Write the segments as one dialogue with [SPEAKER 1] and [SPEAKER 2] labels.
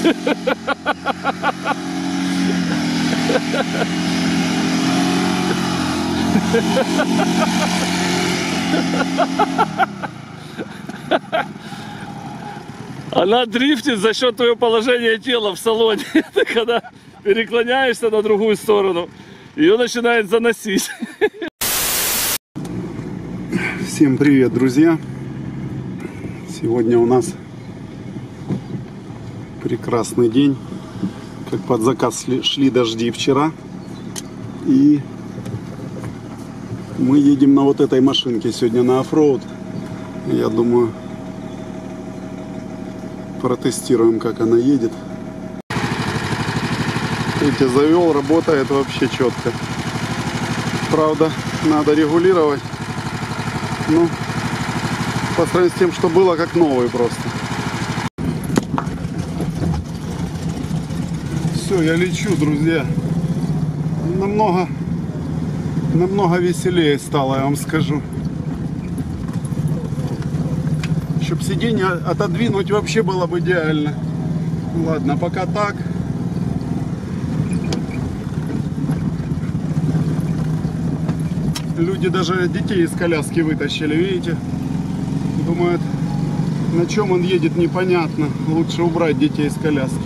[SPEAKER 1] Она дрифтит за счет твоего положения тела в салоне. Ты когда переклоняешься на другую сторону, ее начинает заносить.
[SPEAKER 2] Всем привет, друзья! Сегодня у нас прекрасный день. Как под заказ шли дожди вчера. И мы едем на вот этой машинке сегодня на оффроуд. Я думаю, протестируем, как она едет. Видите, завел, работает вообще четко. Правда, надо регулировать. Ну, по сравнению с тем, что было, как новый просто. Все, я лечу, друзья. Намного веселее стало, я вам скажу. Чтобы сиденье отодвинуть, вообще было бы идеально. Ладно, пока так. Люди даже детей из коляски вытащили, видите? Думают, на чем он едет, непонятно. Лучше убрать детей из коляски.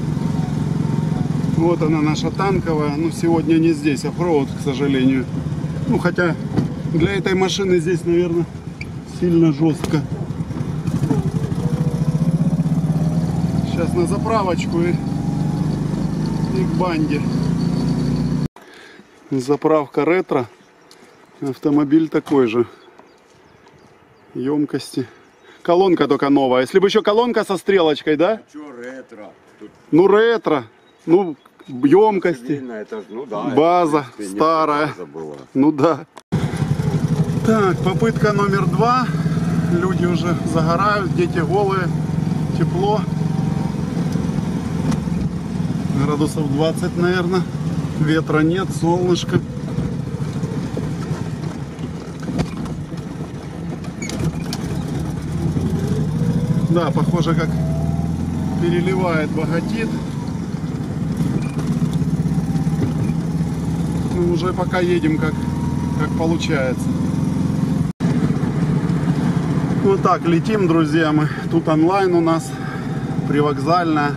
[SPEAKER 2] Вот она, наша танковая. Но сегодня не здесь, оффроуд, к сожалению. Ну, хотя для этой машины здесь, наверное, сильно жестко. Сейчас на заправочку и к банде. Заправка ретро. Автомобиль такой же. Емкости. Колонка только новая. Если бы еще колонка со стрелочкой, да?
[SPEAKER 3] А что ретро? Тут...
[SPEAKER 2] Ну ретро. Ну емкости.
[SPEAKER 3] Это, ну, да,
[SPEAKER 2] база
[SPEAKER 3] это,
[SPEAKER 2] старая.
[SPEAKER 3] База была.
[SPEAKER 2] Ну да. Так, попытка номер 2. Люди уже загорают, дети голые. Тепло. Градусов 20, наверное. Ветра нет, солнышко. Да, похоже, как переливает, богатит. Ну, уже пока едем, как получается. Вот так, летим, друзья, мы. Тут онлайн у нас, привокзальная.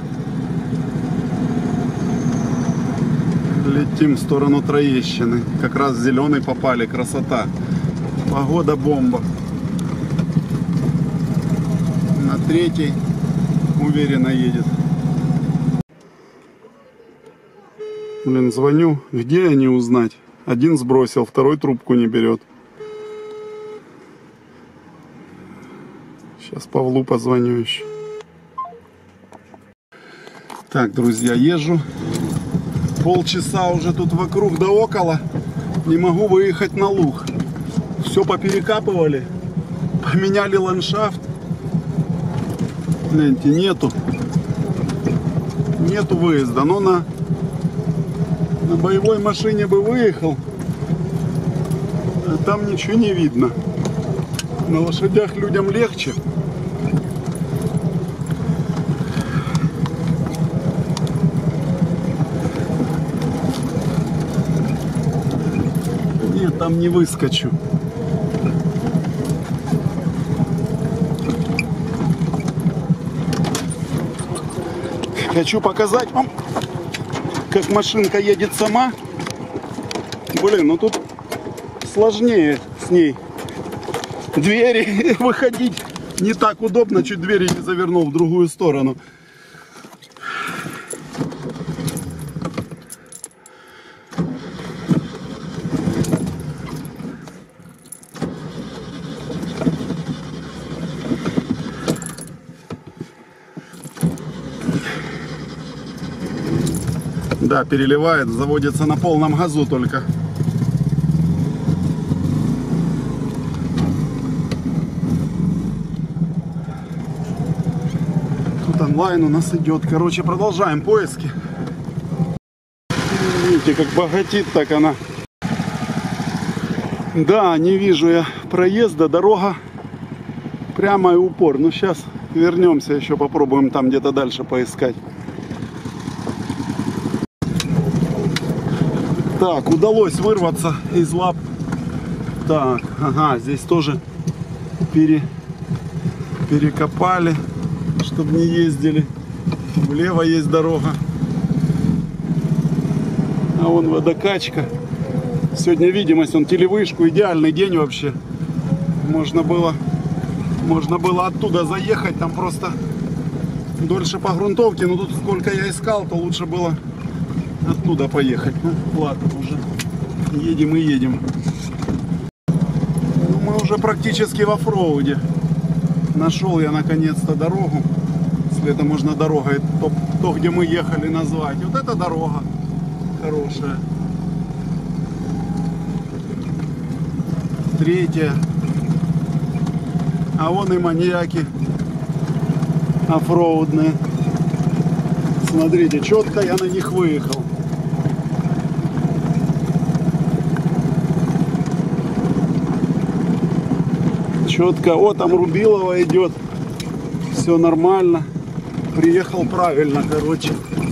[SPEAKER 2] Летим в сторону Троещины. Как раз в зеленый попали, красота. Погода бомба. На третий уверенно едет. Блин, звоню. Где они узнать? Один сбросил, второй трубку не берет. Сейчас Павлу позвоню еще. Так, друзья, езжу. Полчаса уже тут вокруг да около. Не могу выехать на луг. Все поперекапывали. Поменяли ландшафт. Гляньте, нету выезда. Но на боевой машине бы выехал. А там ничего не видно. На лошадях людям легче. Нет, там не выскочу. Хочу показать вам, как машинка едет сама. Блин, ну тут сложнее с ней. Двери выходить не так удобно, чуть двери не завернул в другую сторону. Да, переливает, заводится на полном газу только. Тут онлайн у нас идет. Короче, продолжаем поиски. Видите, как богатит так она. Да, не вижу я проезда, дорога прямо и упор. Но сейчас Вернемся, еще попробуем там где-то дальше поискать. Так, удалось вырваться из лап. Так, ага, здесь тоже перекопали, чтобы не ездили. Влево есть дорога. А вон водокачка. Сегодня видимость, он телевышку, идеальный день вообще. Можно было оттуда заехать, там просто дольше по грунтовке, но тут сколько я искал, то лучше было оттуда поехать. Ну ладно, уже едем и едем. Ну, мы уже практически в оффроуде. Нашел я наконец-то дорогу, если это можно дорогой, то где мы ехали, назвать. Вот эта дорога хорошая. Третья. А вон и маньяки оффроудные. Смотрите, четко я на них выехал. Четко. О, там Рубилова идет. Все нормально. Приехал правильно, короче.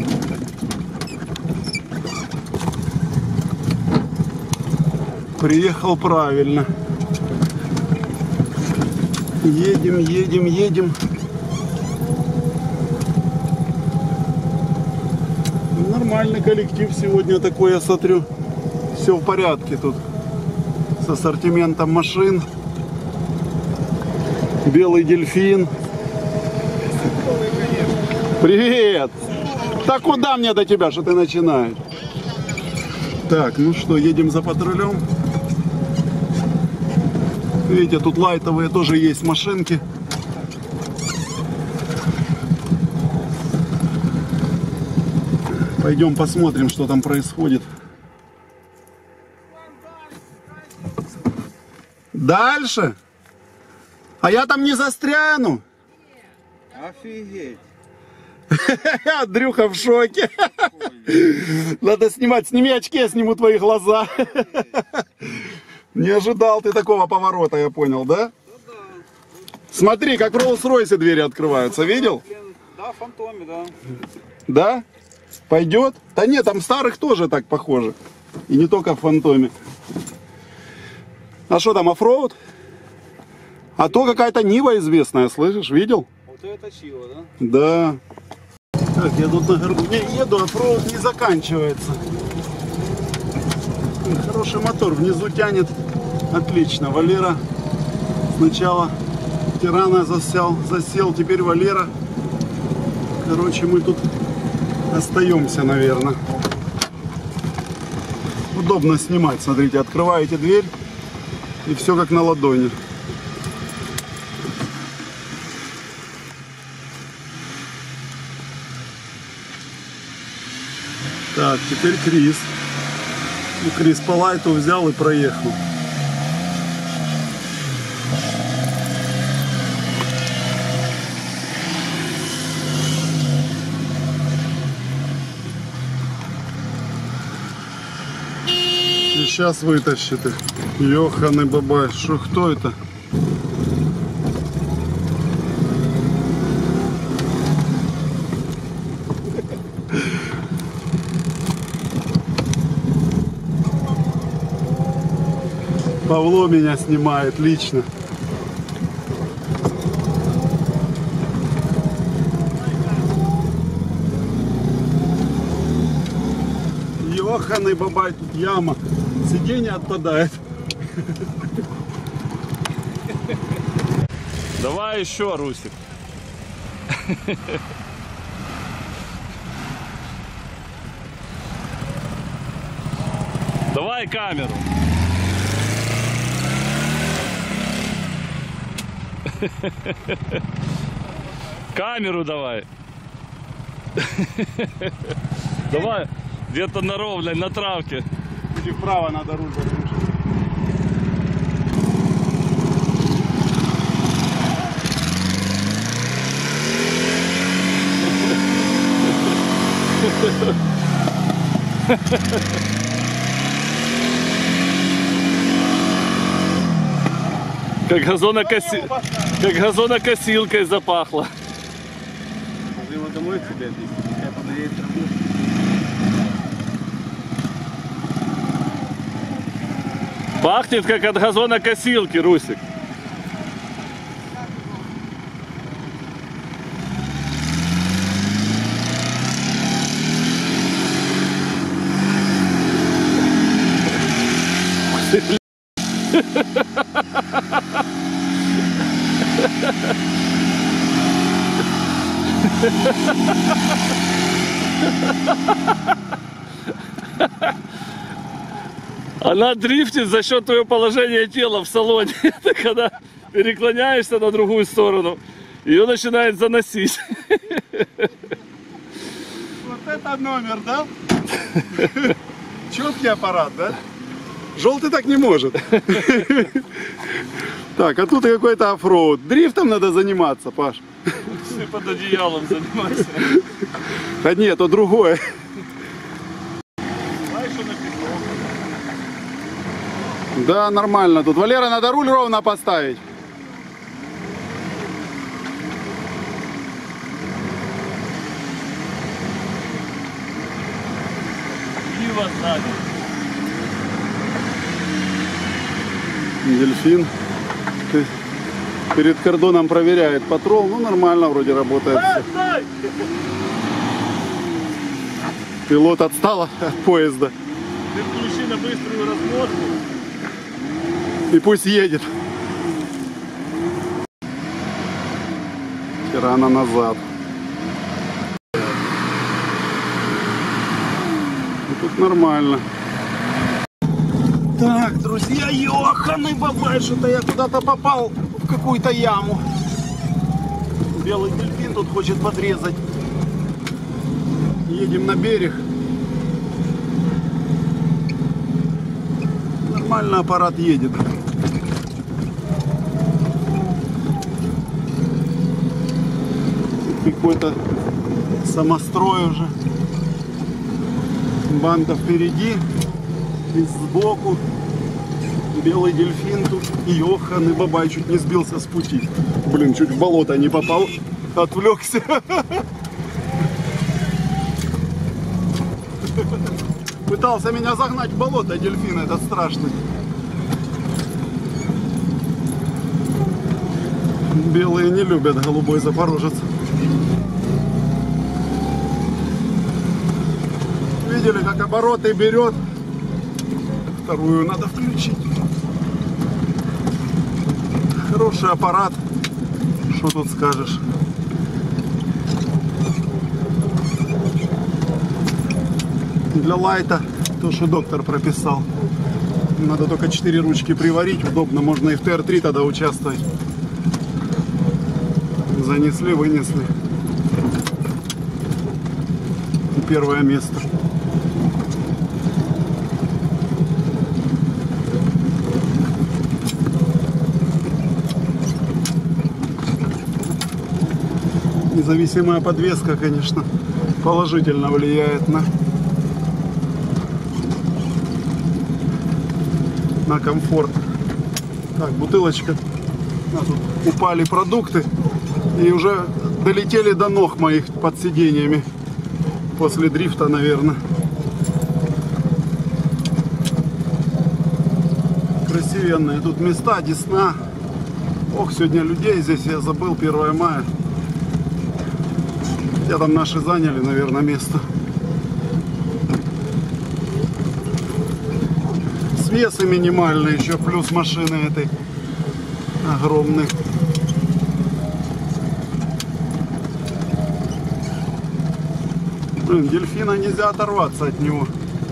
[SPEAKER 2] Приехал правильно. Едем, едем, едем. Нормальный коллектив сегодня такой, я смотрю. Все в порядке тут. С ассортиментом машин. Белый дельфин. Привет! Так куда мне до тебя, что ты начинаешь? Так, ну что, едем за патрулем. Видите, тут лайтовые тоже есть машинки. Пойдем посмотрим, что там происходит. Дальше? А я там не застряну.
[SPEAKER 3] Офигеть.
[SPEAKER 2] Андрюха в шоке. Надо снимать. Сними очки, я сниму твои глаза. Не ожидал ты такого поворота, я понял, да? Смотри, как в Роллс-Ройсе двери открываются, видел?
[SPEAKER 3] Да, в Фантоме, да.
[SPEAKER 2] Да? Пойдет? Да нет, там старых тоже так похоже. И не только в Фантоме. А что там, оффроуд? А то какая-то Нива известная, слышишь, видел?
[SPEAKER 3] Вот это чего, да?
[SPEAKER 2] Да. Так, я тут на горбу не еду, оффроуд не заканчивается. Хороший мотор, внизу тянет. Отлично. Валера сначала Тирана засел, теперь Валера. Короче, мы тут остаемся, наверное. Удобно снимать, смотрите, открываете дверь и все как на ладони. Так, теперь Крис. Ну, Крис по лайту взял и проехал. И сейчас вытащит их. Ёханый бабай. Шо, кто это? Павло меня снимает лично. Ёханый бабай, тут яма. Сиденье отпадает.
[SPEAKER 1] Давай еще, Русик. Давай камеру. Камеру давай. Давай, где-то на ровной, на травке.
[SPEAKER 2] Или вправо надо руль повернуть.
[SPEAKER 1] Как газонокосилкой запахло.
[SPEAKER 3] Надо его домой к себе отвезти, пускай подоедет траву.
[SPEAKER 1] Пахнет как от газонокосилки, Русик. Она дрифтит за счет твоего положения тела в салоне. Ты когда переклоняешься на другую сторону, ее начинает заносить.
[SPEAKER 2] Вот это номер, да? Четкий аппарат, да? Желтый так не может. Так, а тут какой-то оффроуд. Дрифтом надо заниматься, Паш.
[SPEAKER 1] Ты под одеялом занимайся.
[SPEAKER 2] Да нет, то другое.
[SPEAKER 1] Знаешь, что написано?
[SPEAKER 2] Да, нормально тут. Валера, надо руль ровно поставить.
[SPEAKER 1] Пиво сзади.
[SPEAKER 2] Дельфин перед кордоном проверяет патрол. Ну, нормально вроде работает все. Пилот отстал от поезда.
[SPEAKER 1] Ты включи на быструю размотку.
[SPEAKER 2] И пусть едет. Рано назад. И тут нормально. Так, друзья, ёханый бабай, что-то я куда-то попал в какую-то яму. Белый дельфин тут хочет подрезать. Едем на берег. Нормально аппарат едет. Какой-то самострой уже. Банда впереди. И сбоку белый дельфин тут. Ёханый бабай, чуть не сбился с пути. Блин, чуть в болото не попал. Отвлекся. Пытался меня загнать в болото дельфин этот страшный. Белые не любят голубой запорожец. Видели, как обороты берет? Вторую надо включить. Хороший аппарат. Что тут скажешь? Для лайта то, что доктор прописал. Надо только 4 ручки приварить. Удобно. Можно и в ТР-3 тогда участвовать. Занесли, вынесли. И первое место. Независимая подвеска, конечно, положительно влияет на комфорт. Так, бутылочка. Тут упали продукты и уже долетели до ног моих под сиденьями. После дрифта, наверное. Красивенные тут места, Десна. Ох, сегодня людей здесь, я забыл, 1 мая. Я там наши заняли, наверное, место. Свесы минимальные, еще плюс машины этой огромной. Блин, дельфина нельзя оторваться от него.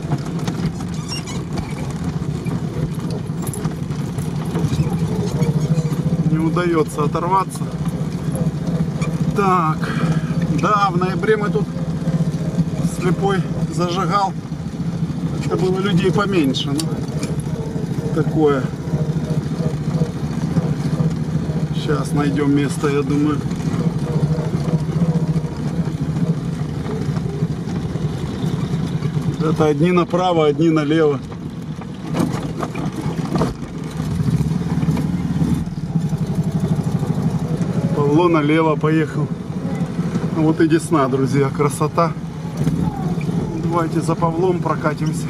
[SPEAKER 2] Не удается оторваться. Так. Да, в ноябре мы тут слепой зажигал. Это было людей поменьше. Ну, такое. Сейчас найдем место, я думаю. Это одни направо, одни налево. Павло налево поехал. Вот и Десна, друзья, красота. Давайте за Павлом прокатимся.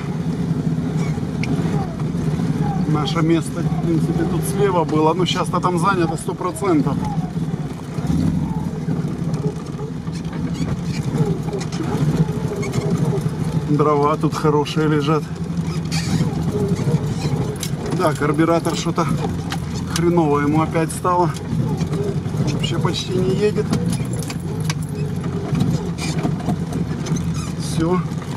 [SPEAKER 2] Наше место, в принципе, тут слева было, но сейчас-то там занято 100%. Дрова тут хорошие лежат. Да, карбюратор что-то хреново ему опять стало. Вообще почти не едет. Все.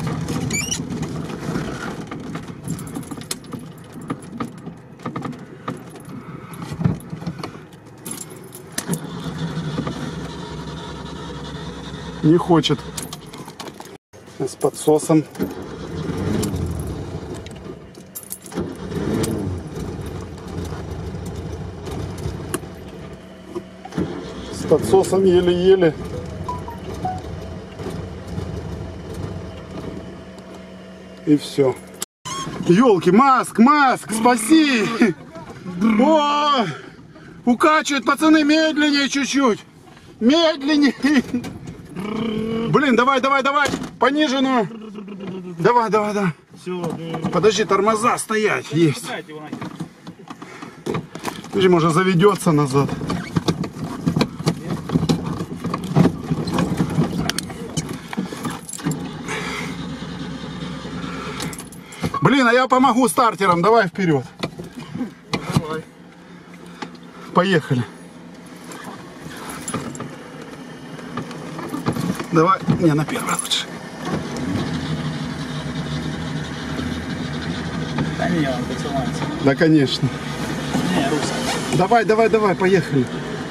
[SPEAKER 2] Не хочет. С подсосом. С подсосом еле-еле. И все. Ёлки, Маск, спаси! О! Укачивает, пацаны, медленнее чуть-чуть. Медленнее. Блин, давай. Пониженную. Давай. Подожди, тормоза стоять. Есть. Подожди, может заведется назад. Блин, а я помогу стартером. Давай вперед.
[SPEAKER 3] Давай.
[SPEAKER 2] Поехали. Давай. Не, на первый лучше.
[SPEAKER 3] Да не, он поцелуется.
[SPEAKER 2] Да, конечно.
[SPEAKER 3] Не, руса.
[SPEAKER 2] Давай, поехали.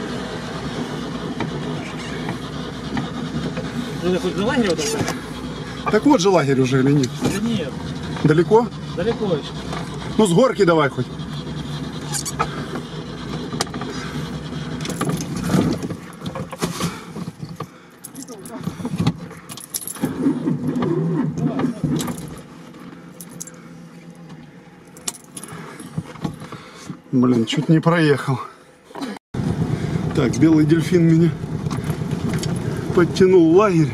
[SPEAKER 3] Ты хоть за лагерь вот это?
[SPEAKER 2] Так вот же лагерь уже или нет?
[SPEAKER 3] Да нет,
[SPEAKER 2] Далеко?
[SPEAKER 3] далеко еще.
[SPEAKER 2] Ну, с горки давай хоть. Блин, чуть не проехал. Так, белый дельфин меня подтянул в лагерь.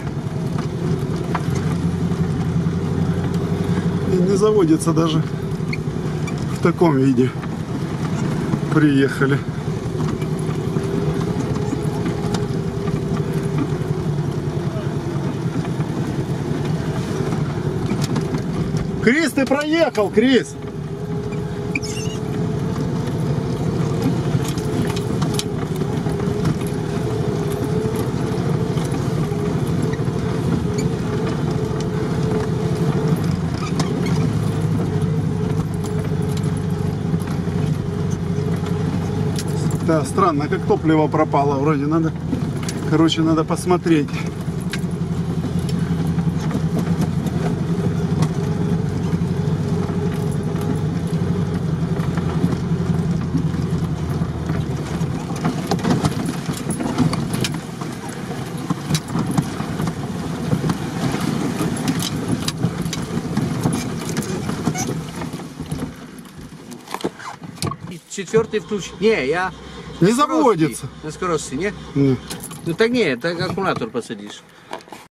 [SPEAKER 2] И не заводится даже в таком виде. Приехали. Крис, ты проехал, Крис! Да, странно, как топливо пропало. Вроде надо, короче, надо посмотреть.
[SPEAKER 4] Четвертый включ. Не, я
[SPEAKER 2] Не заводится.
[SPEAKER 4] на скорости, не?
[SPEAKER 2] Не.
[SPEAKER 4] Ну так не, так аккумулятор посадишь.